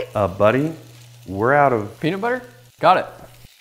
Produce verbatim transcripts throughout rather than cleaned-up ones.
Uh, buddy, we're out of... Peanut butter? Got it.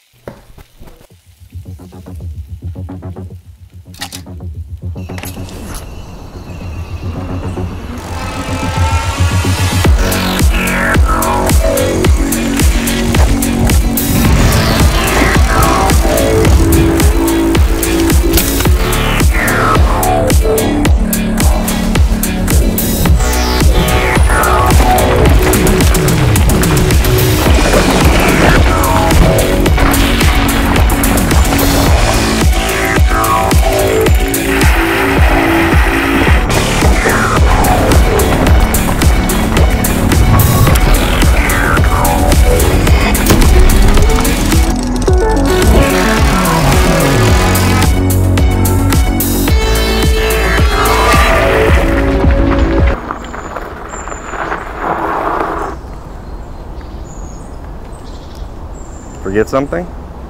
Forget something?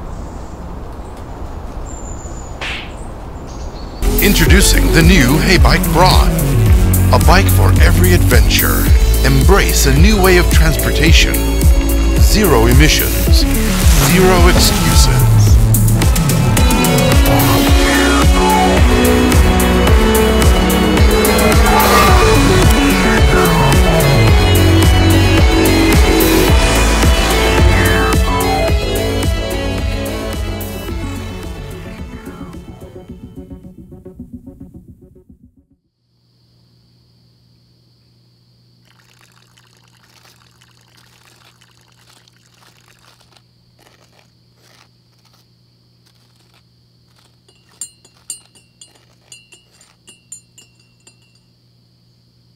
Introducing the new Haybike Broad. A bike for every adventure. Embrace a new way of transportation. Zero emissions. Zero excuses.